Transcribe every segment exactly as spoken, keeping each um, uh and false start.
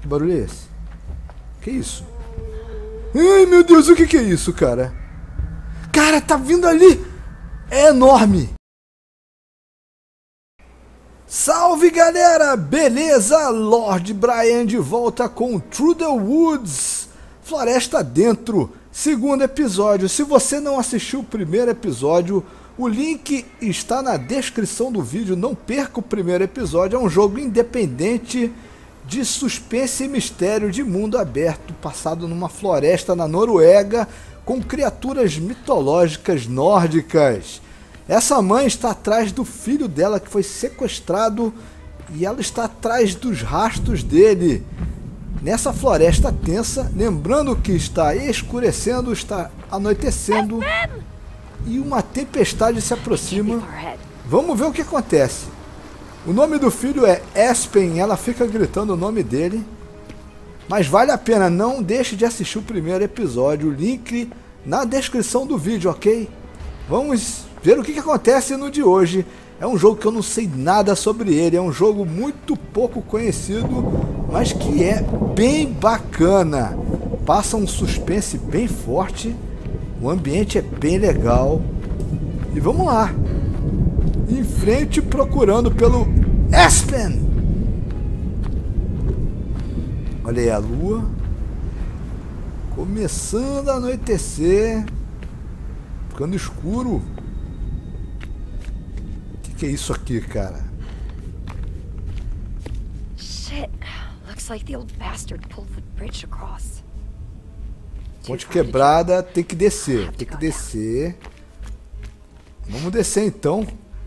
Que barulho é esse? Que isso? Ai, meu Deus, o que que é isso, cara? Cara, tá vindo ali! É enorme! Salve, galera! Beleza? Lord Brian de volta com Through the Woods, Floresta Dentro, segundo episódio. Se você não assistiu o primeiro episódio, o link está na descrição do vídeo. Não perca o primeiro episódio. É um jogo independente de suspense e mistério de mundo aberto, passado numa floresta na Noruega, com criaturas mitológicas nórdicas. Essa mãe está atrás do filho dela que foi sequestrado e ela está atrás dos rastros dele. Nessa floresta tensa, lembrando que está escurecendo, está anoitecendo e uma tempestade se aproxima. Vamos ver o que acontece. O nome do filho é Espen, ela fica gritando o nome dele. Mas vale a pena, não deixe de assistir o primeiro episódio, o link na descrição do vídeo, ok? Vamos ver o que, que acontece no de hoje. É um jogo que eu não sei nada sobre ele, é um jogo muito pouco conhecido, mas que é bem bacana. Passa um suspense bem forte, o ambiente é bem legal. E vamos lá, em frente procurando pelo Espen. Olha aí a lua, começando a anoitecer, ficando escuro. O que, que é isso aqui, cara? Shit. Looks like the old bastard pulled the bridge across. Ponte quebrada, tem que descer, tem que descer. Vamos descer então.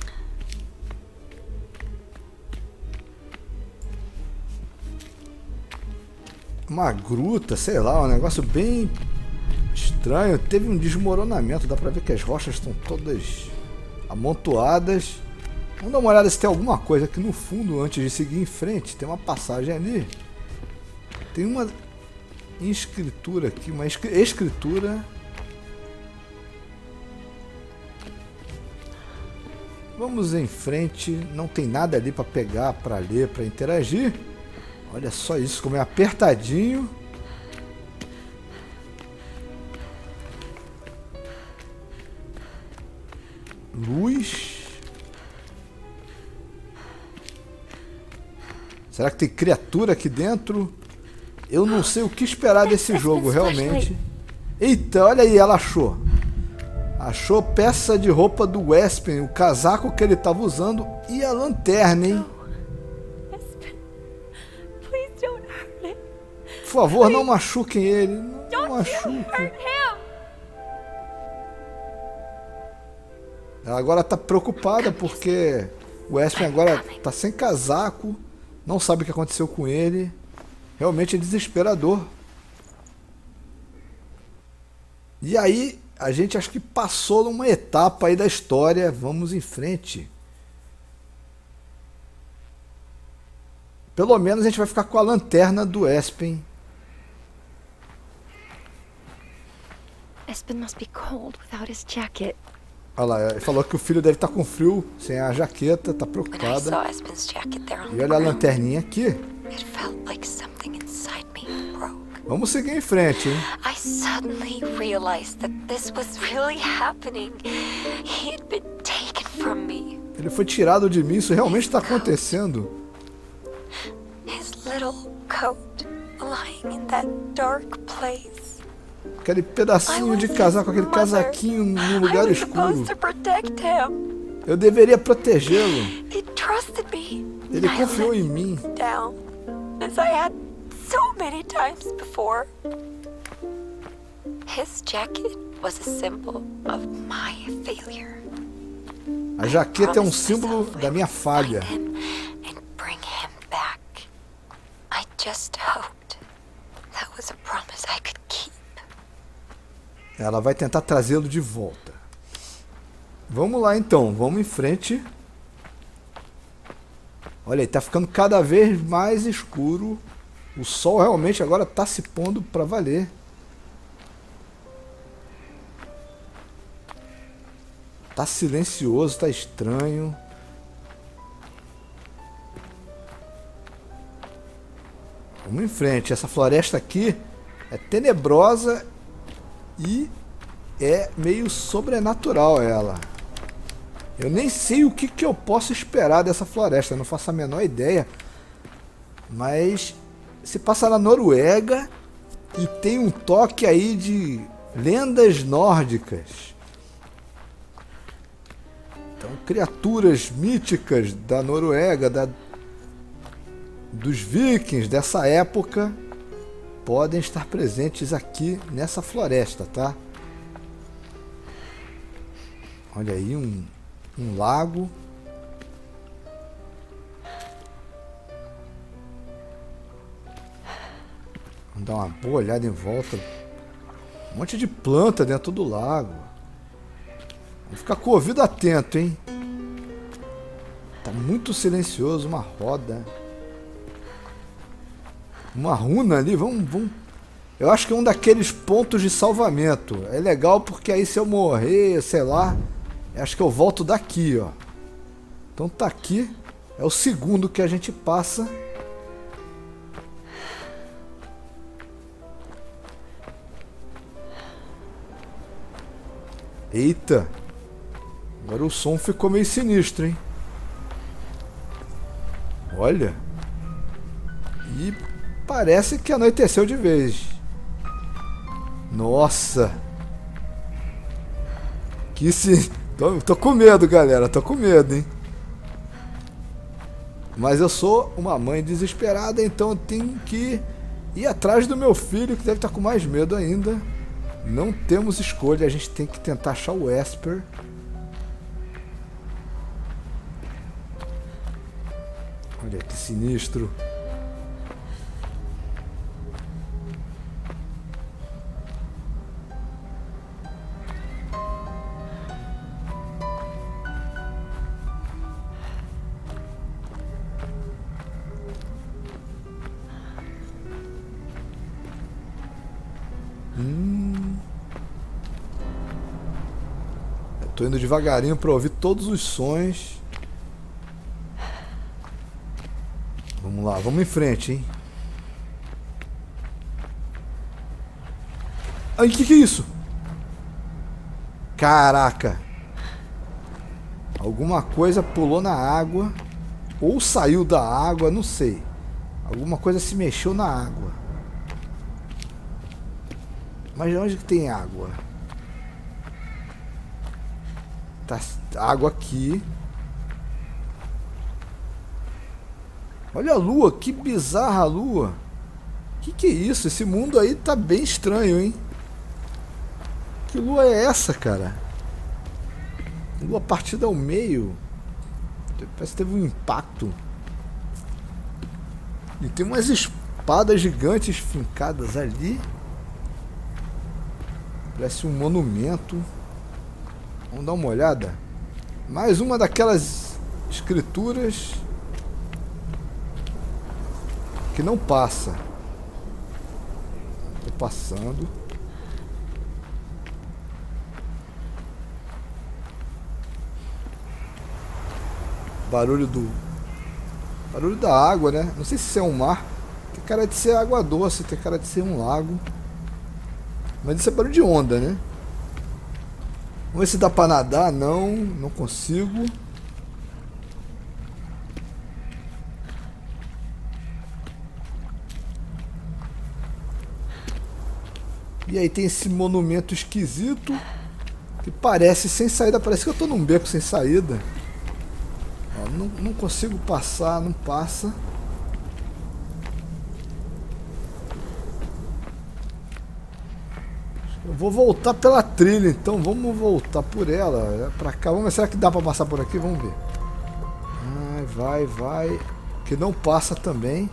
Uma gruta, sei lá, um negócio bem estranho. Teve um desmoronamento, dá pra ver que as rochas estão todas amontoadas. Vamos dar uma olhada se tem alguma coisa aqui no fundo antes de seguir em frente. Tem uma passagem ali. Tem uma escritura aqui, uma escritura. Vamos em frente. Não tem nada ali para pegar, para ler, para interagir. Olha só isso, como é apertadinho. Luz. Será que tem criatura aqui dentro? Eu não sei o que esperar desse jogo, realmente. Eita, olha aí, ela achou. Achou peça de roupa do Espen, o casaco que ele estava usando e a lanterna, hein? Por favor, não machuquem ele. Não machuquem. Ela agora está preocupada porque o Espen agora está sem casaco. Não sabe o que aconteceu com ele. Realmente é desesperador. E aí, a gente acho que passou numa etapa aí da história. Vamos em frente. Pelo menos a gente vai ficar com a lanterna do Espen. Espen must be cold without his jacket. Olha lá, ele falou que o filho deve estar com frio, sem a jaqueta, tá preocupada. E olha a lanterninha aqui. Vamos seguir em frente, hein? I suddenly realized that this was really happening. He had been taken from me. Ele foi tirado de mim, isso realmente está acontecendo. His little coat lying in that dark place. Aquele pedacinho de casaco, aquele casaquinho num lugar escuro. Eu deveria protegê-lo. Ele confiou em mim. A jaqueta é um símbolo da minha falha. Ela vai tentar trazê-lo de volta. Vamos lá então, vamos em frente. Olha aí, tá ficando cada vez mais escuro. O sol realmente agora tá se pondo para valer. Tá silencioso, tá estranho. Vamos em frente. Essa floresta aqui é tenebrosa e é meio sobrenatural ela. Eu nem sei o que, que eu posso esperar dessa floresta, eu não faço a menor ideia. Mas se passa na Noruega e tem um toque aí de lendas nórdicas. Então, criaturas míticas da Noruega, da, dos vikings dessa época, podem estar presentes aqui nessa floresta, tá? Olha aí, um, um lago. Vamos dar uma boa olhada em volta. Um monte de planta dentro do lago. Vamos ficar com o ouvido atento, hein? Tá muito silencioso, uma roda. Uma runa ali, vamos, vamos... Eu acho que é um daqueles pontos de salvamento. É legal porque aí se eu morrer, sei lá, acho que eu volto daqui, ó. Então tá aqui. É o segundo que a gente passa. Eita. Agora o som ficou meio sinistro, hein? Olha. E parece que anoiteceu de vez. Nossa. Que se... Tô, tô com medo, galera. Tô com medo, hein? Mas eu sou uma mãe desesperada, então eu tenho que ir atrás do meu filho, que deve estar com mais medo ainda. Não temos escolha, a gente tem que tentar achar o Esper. Olha que sinistro. Hum. Eu tô indo devagarinho para ouvir todos os sons. Vamos lá, vamos em frente, hein? Ai, que que é isso? Caraca! Alguma coisa pulou na água ou saiu da água, não sei. Alguma coisa se mexeu na água. Mas onde que tem água? Tá água aqui. Olha a lua, que bizarra a lua. Que que é isso? Esse mundo aí tá bem estranho, hein? Que lua é essa, cara? Lua partida ao meio. Parece que teve um impacto. E tem umas espadas gigantes fincadas ali. Parece um monumento. Vamos dar uma olhada. Mais uma daquelas escrituras que não passa. Tô passando. Barulho do... Barulho da água, né? Não sei se isso é um mar. Tem cara de ser água doce, tem cara de ser um lago. Mas isso é barulho de onda, né? Vamos ver se dá pra nadar. Não, não consigo. E aí tem esse monumento esquisito que parece sem saída. Parece que eu tô num beco sem saída. Ó, não, não consigo passar, não passa. Eu vou voltar pela trilha, então vamos voltar por ela, pra cá. Vamos ver, será que dá pra passar por aqui? Vamos ver. Ai, vai, vai. Que não passa também.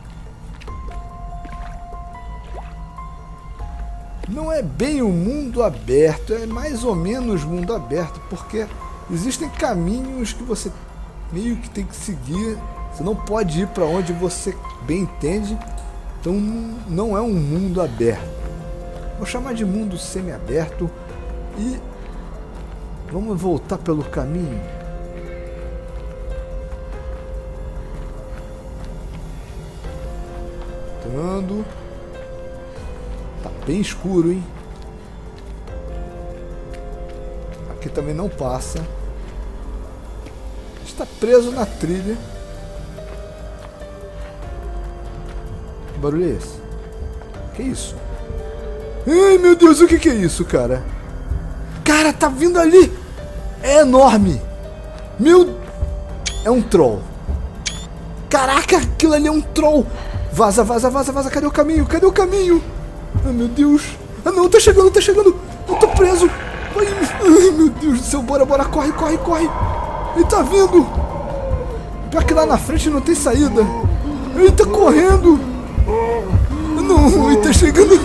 Não é bem um mundo aberto, é mais ou menos mundo aberto, porque existem caminhos que você meio que tem que seguir. Você não pode ir para onde você bem entende. Então não é um mundo aberto. Vou chamar de mundo semi-aberto. E vamos voltar pelo caminho. Entrando. Tá bem escuro, hein? Aqui também não passa. Está preso na trilha. Que barulho é esse? Que isso? Ai, meu Deus, o que que é isso, cara? Cara, tá vindo ali! É enorme! Meu... É um troll. Caraca, aquilo ali é um troll! Vaza, vaza, vaza, vaza. Cadê o caminho? Cadê o caminho? Ai, meu Deus. Ah, não, tá chegando, tá chegando. Eu tô preso. Ai, ai, meu Deus do céu. Bora, bora. Corre, corre, corre. Ele tá vindo. Pior que lá na frente não tem saída. Ele tá correndo. Não, ele tá chegando.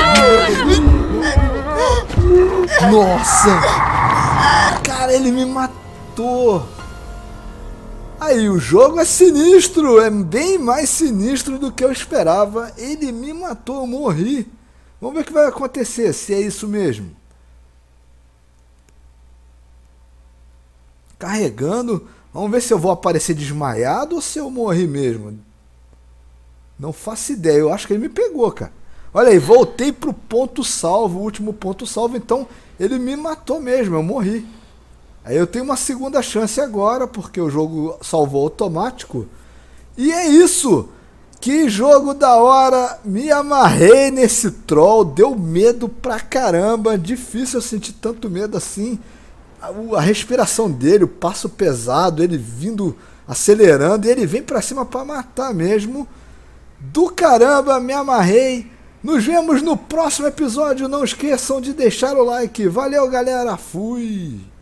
Nossa. Cara, ele me matou. Aí, o jogo é sinistro, é bem mais sinistro do que eu esperava. Ele me matou, eu morri. Vamos ver o que vai acontecer, se é isso mesmo. Carregando. Vamos ver se eu vou aparecer desmaiado ou se eu morri mesmo. Não faço ideia, eu acho que ele me pegou, cara. Olha aí, voltei pro ponto salvo, o último ponto salvo, então ele me matou mesmo, eu morri. Aí eu tenho uma segunda chance agora, porque o jogo salvou automático. E é isso! Que jogo da hora! Me amarrei nesse troll, deu medo pra caramba. Difícil eu sentir tanto medo assim. A, a respiração dele, o passo pesado, ele vindo acelerando, e ele vem pra cima pra matar mesmo. Do caramba, me amarrei. Nos vemos no próximo episódio. Não esqueçam de deixar o like. Valeu, galera! Fui!